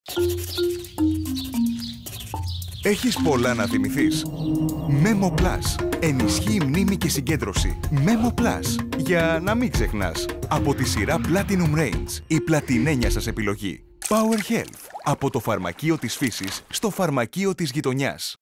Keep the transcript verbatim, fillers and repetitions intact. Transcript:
Έχεις πολλά να θυμηθείς? Memo Plus. Ενισχύει μνήμη και συγκέντρωση. Memo Plus. Για να μην ξεχνάς. Από τη σειρά Platinum Range. Η πλατινένια σας επιλογή. Power Health. Από το φαρμακείο της φύσης στο φαρμακείο της γειτονιάς.